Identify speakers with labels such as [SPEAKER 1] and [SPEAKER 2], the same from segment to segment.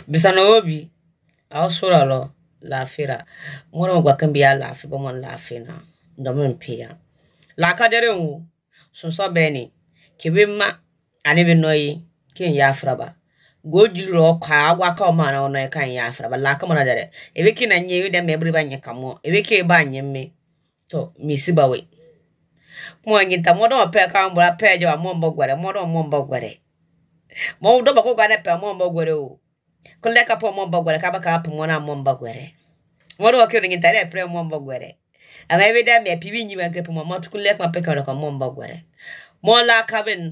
[SPEAKER 1] Bisano obi. I'll sort a laugh. One of what can be a laugh, but one laughing now. Domin pia. Laka dere so Benny. Kibima, I even know ye. King Yafraba. Go jiro kwa waka man on a kind Yafraba, laka monadere. If we can and you them every banya come on. If we can buy me. To Miss Sibawe. Moingita modo a pair come where a pair of mombo guere, modo mombo guere. Mo do bako gane pe mombo guere. Collect up mombo guere, cabaka up mona mombo guere. Modo a killing in tele pre mombo guere. And every day me pivin you and keep my mouth to collect my pecker of mombo guere. More like having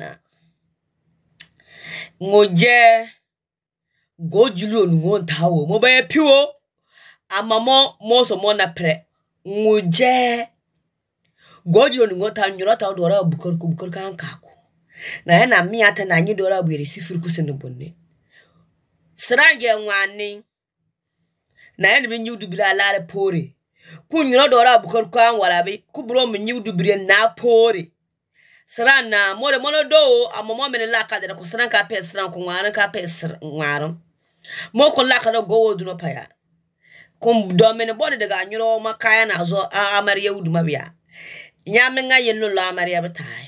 [SPEAKER 1] Moje go julu won't how mobile pure. I'm a more so mona pre. Moje go julu won't have you not out or a bukur can kaku. Na mi ata na nyi dora bwere sifuru se no bonne srange nwanne na ene bi nyudu bila lare pore ku nyuro dora bukor kan warabe ku bro mi nyudu bire na pore sran na more mono do amomo me la ka de ko sran ka pe sran ko ngwaran ka pe ngwaran mo ko la ka do go wodu no paya kum do me ne bode daga nyuro makaya na zo amariya wudu mabia nyame nga yello la amariya betai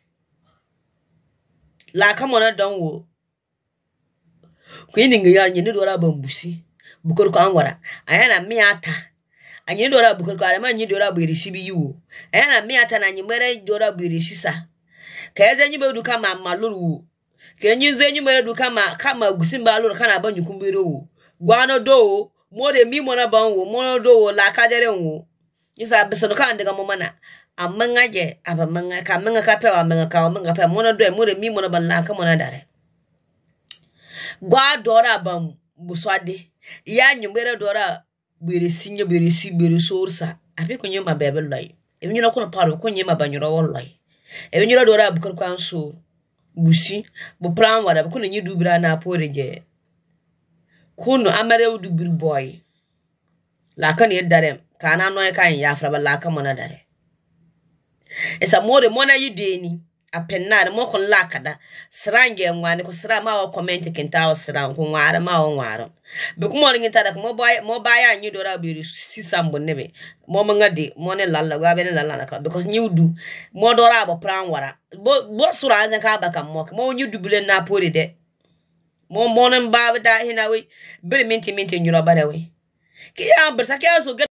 [SPEAKER 1] la kamona don wo kwini ngiya nyini dora bambusi bukor ko angwara ayana mi ata anyi dora bukor ko alama nyi dora bu risibi yiwo ayana mi ata na nyimere dora bu risisa keze nyi bedu kama maluru kenyi zenyi mere du kama gusimba luru kana banyu kumbiro wo gwano do mo de mi mona banwo mono do la kajere wo isa besano kan daga momana amanga je abamanga ka manga ka pe wa manga ka manga pe mono do mo de mi mono ban la ka mona dare gwa dora bam buswade ya nyumere dora bere sinye bere si bere sorsa ape konye ma bebe loy e nyura kono paro konye ma banyuro wolloy e nyura dora bukor kan so busi bu plan wada bu kono nyi dubira na pore je kono amare du bir boy la kan e dare kana no e kan ya fraba la ka mona dare esa more mona yideni apenna mo kon la kada srange ngwane ko sra ma o comment kenta o sra ko ngwara ma o ngwara be ko mo nginta da mo baya nyi dora bi sisambo nebe mo ngade mo ne lalla ga be ne lalla ka because nyiudu mo dora bo pran wara bo sura azan ka ba kam mo nyiudu bile na pori de mo ne ba da hina we be minti nyuro ba da we ki ya bersa ki so